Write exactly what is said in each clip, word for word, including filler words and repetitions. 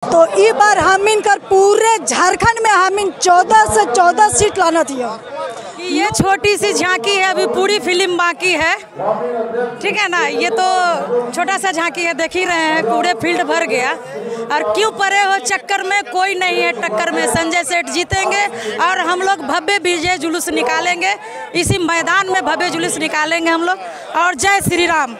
तो ई बार हमीन कर पूरे झारखंड में हमीन चौदह से चौदह सीट लाना थी। ये छोटी सी झांकी है, अभी पूरी फिल्म बाकी है, ठीक है ना। ये तो छोटा सा झांकी है, देख ही रहे हैं, पूरे फील्ड भर गया। और क्यों परे हो चक्कर में, कोई नहीं है टक्कर में। संजय सेठ जीतेंगे और हम लोग भव्य विजय जुलूस निकालेंगे, इसी मैदान में भव्य जुलूस निकालेंगे हम लोग। और जय श्री राम।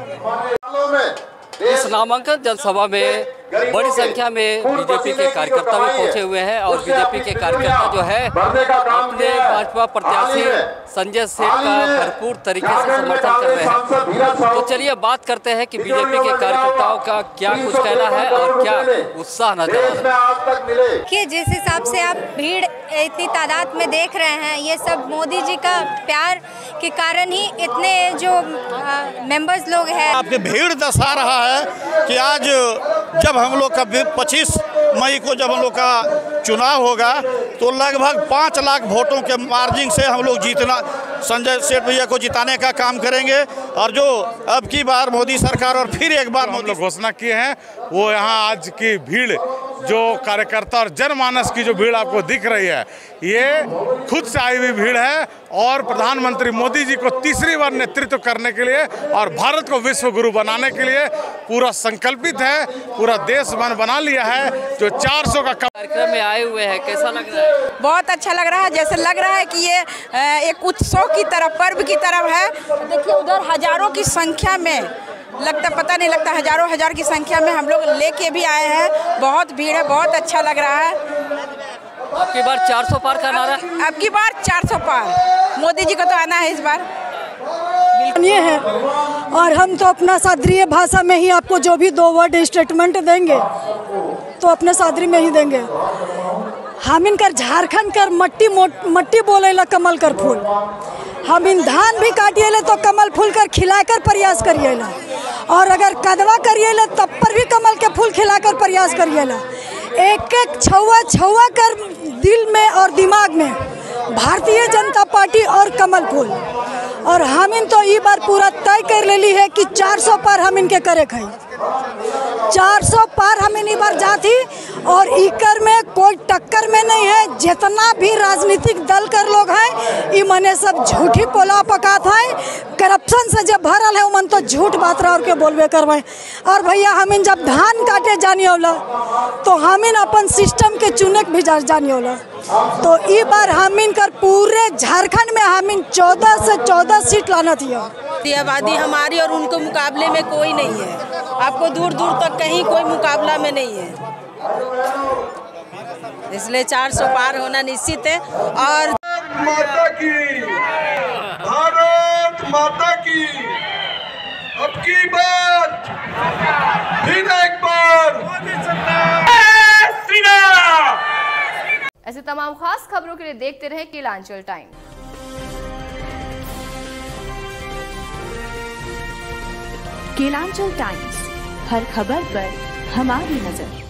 इस नामांकन जनसभा में बड़ी संख्या में बीजेपी के कार्यकर्ता भी पहुंचे हुए हैं और बीजेपी के कार्यकर्ता जो है अपने भाजपा प्रत्याशी संजय सेठ का भरपूर तरीके से समर्थन कर रहे हैं। तो चलिए बात करते हैं कि बीजेपी के कार्यकर्ताओं का क्या कुछ कहना है और क्या उत्साह नजर आ रहा है। कि जिस हिसाब से आप भीड़ इतनी तादाद में देख रहे हैं, ये सब मोदी जी का प्यार के कारण ही इतने जो मेंबर्स लोग हैं। आपकी भीड़ दर्शा रहा है कि आज जब हम लोग का पच्चीस मई को जब हम लोग का चुनाव होगा तो लगभग पाँच लाख वोटों के मार्जिन से हम लोग जीतना, संजय सेठ भैया को जिताने का काम करेंगे। और जो अब की बार मोदी सरकार और फिर एक बार हम लोग घोषणा किए हैं, वो यहाँ आज की भीड़ जो कार्यकर्ता और जनमानस की जो भीड़ आपको दिख रही है, ये खुद से आई हुई भीड़ है और प्रधानमंत्री मोदी जी को तीसरी बार नेतृत्व करने के लिए और भारत को विश्व गुरु बनाने के लिए पूरा संकल्पित है। पूरा देश मन बना लिया है। जो चार सौ का कार्यक्रम में आए हुए हैं, कैसा लग रहा है? बहुत अच्छा लग रहा है, जैसे लग रहा है कि ये एक उत्सव की तरफ, पर्व की तरफ है। देखिए उधर हजारों की संख्या में, लगता पता नहीं लगता हजारों हजार की संख्या में हम लोग लेके भी आए हैं। बहुत भीड़ है, बहुत अच्छा लग रहा है। अब की बार चार सौ पार का नारा, अब की बार चार सौ पार मोदी जी को तो आना है इस बार। ये है और हम तो अपना सादरीय भाषा में ही आपको जो भी दो वर्ड स्टेटमेंट देंगे तो अपने सादरी में ही देंगे। हम इनकर झारखंड कर मट्टी मट्टी बोले ला कमल कर फूल, हम इन धान भी काटिए ले तो कमल फूल कर खिलाकर प्रयास करिए ला, और अगर कदवा करिए ले तब पर भी कमल के फूल खिलाकर प्रयास करिए ला। एक एक छुआ छुआ कर दिल में और दिमाग में भारतीय जनता पार्टी और कमल फूल। और हम इन तो ये बार पूरा तय कर ले ली है कि चार सौ पार हम इनके करे खाई, चार सौ पार हम इन बार जाती। और इकर में कोई टक्कर में नहीं है। जितना भी राजनीतिक दल कर लोग हैं, ये मने सब झूठी पोला पकात है, करप्शन से जब भरल है मन तो झूठ बात रहा और के बोलबे करवाए। और भैया हम इन जब धान काटे जानी होला तो हम इन अपन सिस्टम के चुने भी जानी होला। तो ई बार हम इन कर पूरे झारखंड में हम इन चौदह से चौदह सीट लाना थी। आबादी हमारी और उनको मुकाबले में कोई नहीं है, आपको दूर दूर तक कहीं कोई मुकाबला में नहीं है, इसलिए चार सौ पार होना निश्चित है। और माता की, भारत माता की, अब की बार फिर एक बार ऐसे तमाम खास खबरों के लिए देखते रहे केलांचल टाइम। केलांचल टाइम्स, हर खबर पर हमारी नजर।